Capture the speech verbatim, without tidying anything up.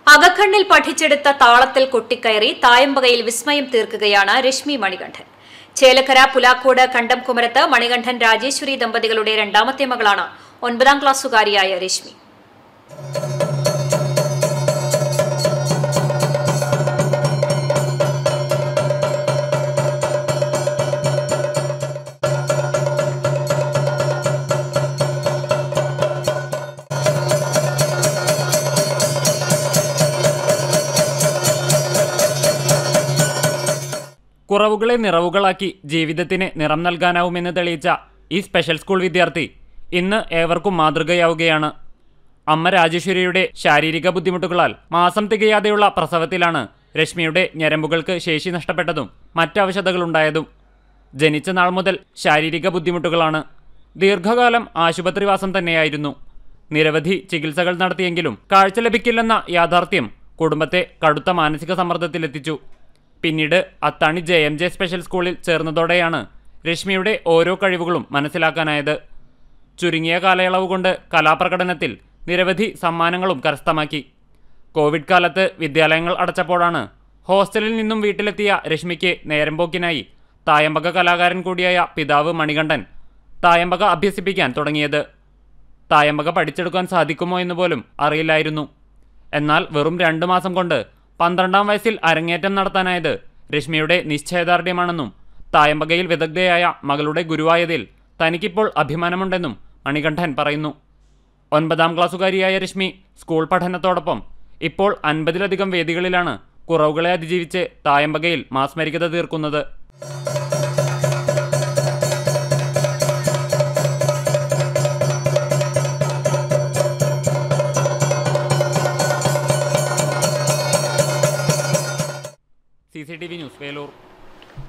അകക്കണ്ണിൽ പഠിച്ചെടുത്ത താളത്തിൽ കൊട്ടിക്കയറി തായമ്പകയിൽ വിസ്മയം തീർക്കുകയാണ് രശ്മി മണികണ്ഠൻ. ചേലക്കര പുലാക്കോട് കണ്ടംകുമരത്ത് മണികണ്ഠൻ രാജേശ്വരി ദമ്പതികളുടെ രണ്ടാമത്തെ മകളാണ് ഒൻപതാം ക്ലാസ്സുകാരിയായ രശ്മി. കുറവുകളെ നിറവുകളാക്കി ജീവിതത്തിന് നിറം നൽകാനാവുമെന്ന് തെളിയിച്ച ഈ സ്പെഷ്യൽ സ്കൂൾ വിദ്യാർത്ഥി ഇന്ന് ഏവർക്കും മാതൃകയാവുകയാണ്. അമ്മ രാജേശ്വരിയുടെ ശാരീരിക ബുദ്ധിമുട്ടുകളാൽ മാസം തികയാതെയുള്ള പ്രസവത്തിലാണ് രശ്മിയുടെ ഞരമ്പുകൾക്ക് ശേഷി നഷ്ടപ്പെട്ടതും മറ്റവശതകളുണ്ടായതും. ജനിച്ച നാൾ മുതൽ ശാരീരിക ബുദ്ധിമുട്ടുകളാണ്. ദീർഘകാലം ആശുപത്രിവാസം തന്നെയായിരുന്നു. നിരവധി ചികിത്സകൾ നടത്തിയെങ്കിലും കാഴ്ച ലഭിക്കില്ലെന്ന യാഥാർത്ഥ്യം കുടുംബത്തെ കടുത്ത മാനസിക സമ്മർദ്ദത്തിലെത്തിച്ചു. പിന്നീട് Athani J M J special സ്കൂളിൽ ചേർന്നതോടെയാണ് രശ്മിയുടെ ഓരോ കഴിവുകളും മനസ്സിലാക്കാനായത്. ചുരുങ്ങിയ കാലയളവ് കൊണ്ട് കലാപ്രകടനത്തിൽ നിരവധി സമ്മാനങ്ങളും കരസ്ഥമാക്കി. കോവിഡ് കാലത്ത് വിദ്യാലയങ്ങൾ അടച്ചപ്പോഴാണ് ഹോസ്റ്റലിൽ നിന്നും വീട്ടിലെത്തിയ രശ്മിക്ക് നേരമ്പോക്കിനായി തായമ്പക കലാകാരൻ കൂടിയായ പിതാവ് മണികണ്ഠൻ തായമ്പക അഭ്യസിപ്പിക്കാൻ തുടങ്ങിയത്. തായമ്പക പഠിച്ചെടുക്കാൻ സാധിക്കുമോ എന്ന് പോലും അറിയില്ലായിരുന്നു. എന്നാൽ വെറും രണ്ടു മാസം കൊണ്ട് പന്ത്രണ്ടാം വയസ്സിൽ അരങ്ങേറ്റം നടത്താനായത് രശ്മിയുടെ നിശ്ചയദാർഢ്യമാണെന്നും തായമ്പകയിൽ വിദഗ്ധയായ മകളുടെ ഗുരുവായതിൽ തനിക്കിപ്പോൾ അഭിമാനമുണ്ടെന്നും മണികണ്ഠൻ പറയുന്നു. ഒൻപതാം ക്ലാസ്സുകാരിയായ രശ്മി സ്കൂൾ പഠനത്തോടൊപ്പം ഇപ്പോൾ അൻപതിലധികം വേദികളിലാണ് കുറവുകളെ അതിജീവിച്ച് തായമ്പകയിൽ മാസ്മരികത തീർക്കുന്നത്. C C T V news, Velur.